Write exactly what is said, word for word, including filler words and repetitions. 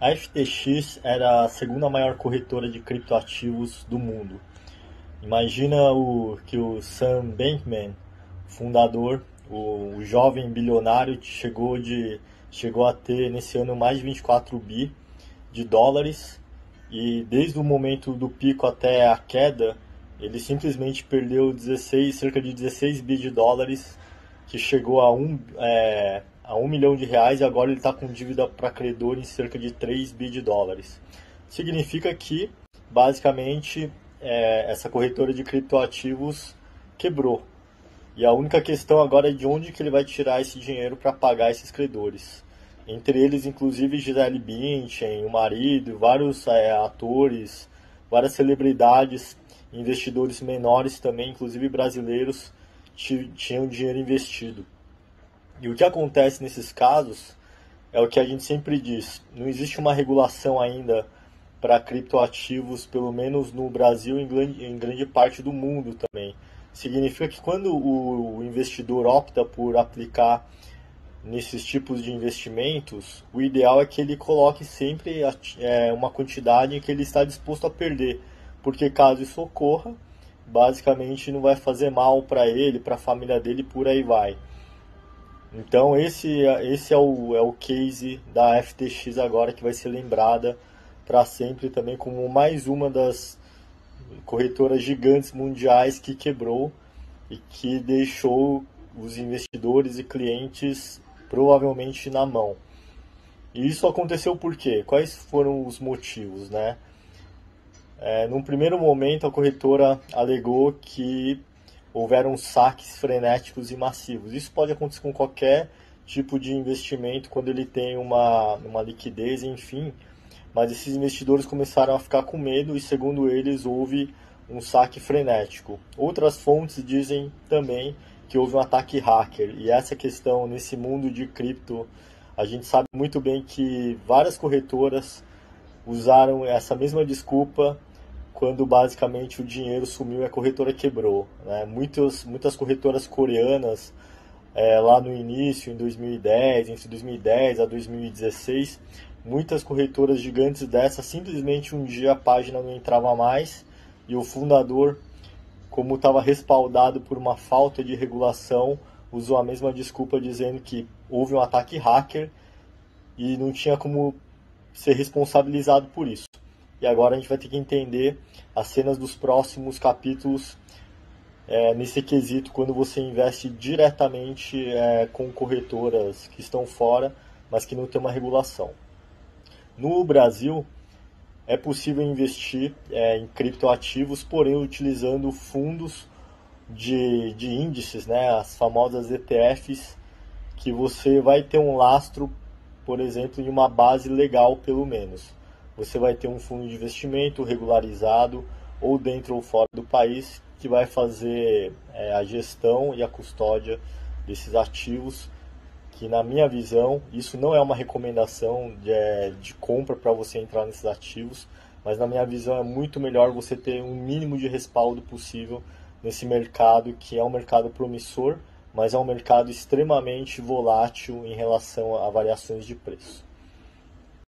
A F T X era a segunda maior corretora de criptoativos do mundo. Imagina o, que o Sam Bankman, fundador, o, o jovem bilionário, chegou, de, chegou a ter nesse ano mais de vinte e quatro bi de dólares, e desde o momento do pico até a queda, ele simplesmente perdeu dezesseis, cerca de dezesseis bi de dólares, que chegou a um, é, a um milhão de reais, e agora ele está com dívida para credor em cerca de três bi de dólares. Significa que, basicamente, é, essa corretora de criptoativos quebrou. E a única questão agora é de onde que ele vai tirar esse dinheiro para pagar esses credores. Entre eles, inclusive, Gisele Bündchen, o marido, vários é, atores, várias celebridades, investidores menores também, inclusive brasileiros, tinham dinheiro investido. E o que acontece nesses casos é o que a gente sempre diz: não existe uma regulação ainda para criptoativos, pelo menos no Brasil e em grande parte do mundo também. Significa que quando o investidor opta por aplicar nesses tipos de investimentos, o ideal é que ele coloque sempre é, uma quantidade em que ele está disposto a perder, porque caso isso ocorra, basicamente não vai fazer mal para ele, para a família dele, por aí vai. Então esse, esse é, o, é o case da F T X agora, que vai ser lembrada para sempre também como mais uma das corretoras gigantes mundiais que quebrou e que deixou os investidores e clientes provavelmente na mão. E isso aconteceu por quê? Quais foram os motivos, né? É, num primeiro momento, a corretora alegou que houveram saques frenéticos e massivos. Isso pode acontecer com qualquer tipo de investimento quando ele tem uma, uma liquidez, enfim. Mas esses investidores começaram a ficar com medo e, segundo eles, houve um saque frenético. Outras fontes dizem também que houve um ataque hacker. E essa questão, nesse mundo de cripto, a gente sabe muito bem que várias corretoras usaram essa mesma desculpa quando basicamente o dinheiro sumiu e a corretora quebrou, né? Muitas, muitas corretoras coreanas, é, lá no início, em dois mil e dez, entre dois mil e dez a dois mil e dezesseis, muitas corretoras gigantes dessas, simplesmente um dia a página não entrava mais e o fundador, como estava respaldado por uma falta de regulação, usou a mesma desculpa dizendo que houve um ataque hacker e não tinha como ser responsabilizado por isso. E agora a gente vai ter que entender as cenas dos próximos capítulos é, nesse quesito, quando você investe diretamente é, com corretoras que estão fora, mas que não tem uma regulação. No Brasil, é possível investir é, em criptoativos, porém utilizando fundos de, de índices, né, as famosas E T Fs, que você vai ter um lastro, por exemplo, em uma base legal, pelo menos. Você vai ter um fundo de investimento regularizado, ou dentro ou fora do país, que vai fazer é, a gestão e a custódia desses ativos, que na minha visão, isso não é uma recomendação de, é, de compra para você entrar nesses ativos, mas na minha visão é muito melhor você ter um mínimo de respaldo possível nesse mercado, que é um mercado promissor, mas é um mercado extremamente volátil em relação a variações de preço.